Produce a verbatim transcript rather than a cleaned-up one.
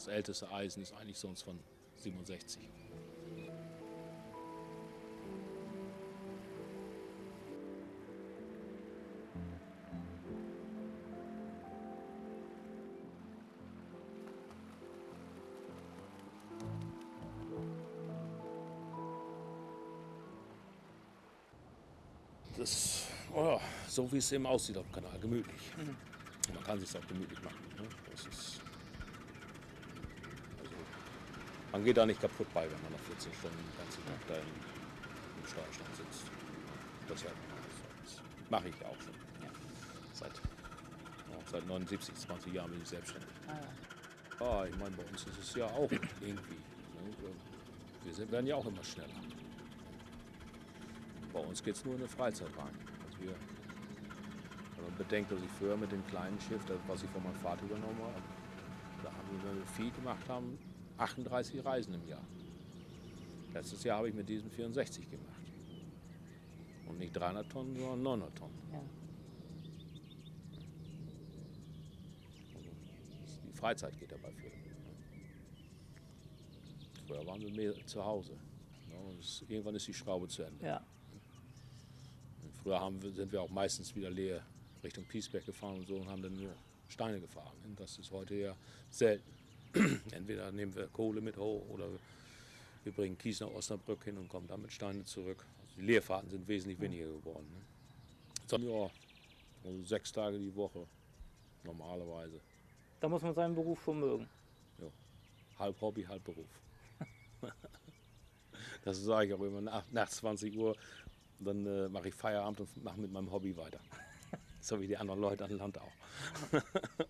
Das älteste Eisen ist eigentlich sonst von siebenundsechzig. Das, oh, so wie es eben aussieht auf dem Kanal, gemütlich. Mhm. Man kann es sich auch gemütlich machen. Ne? Das ist, also, man geht da nicht kaputt bei, wenn man nach vierzehn Stunden den ganzen Tag da im, im Steuerstand sitzt. Das, ja, das mache ich auch schon. Ja. Seit, ja, seit neunundsiebzig, zwanzig Jahren bin ich selbstständig. Ah, ja. Ah, ich meine, bei uns ist es ja auch irgendwie. Ne? Wir sind, werden ja auch immer schneller. Bei uns geht es nur in eine Freizeit rein. Also wir, wenn man bedenkt, dass ich früher mit dem kleinen Schiff, das, was ich von meinem Vater übernommen habe, da haben wir, wenn wir viel gemacht haben, achtunddreißig Reisen im Jahr. Letztes Jahr habe ich mit diesem vierundsechzig gemacht. Und nicht dreihundert Tonnen, sondern neunhundert Tonnen. Ja. Also die Freizeit geht dabei für. Früher waren wir mehr zu Hause. Es, irgendwann ist die Schraube zu Ende. Ja. Früher haben wir, sind wir auch meistens wieder leer Richtung Piesberg gefahren und so und haben dann nur Steine gefahren. Das ist heute ja selten. Entweder nehmen wir Kohle mit hoch oder wir bringen Kies nach Osnabrück hin und kommen dann mit Steine zurück. Also die Leerfahrten sind wesentlich weniger geworden. Ne? So, ja, also sechs Tage die Woche normalerweise. Da muss man seinen Beruf schon mögen. Ja, halb Hobby, halb Beruf. Das sage ich auch immer nach, nach zwanzig Uhr. Dann äh, mache ich Feierabend und mache mit meinem Hobby weiter. So wie die anderen Leute an Land auch.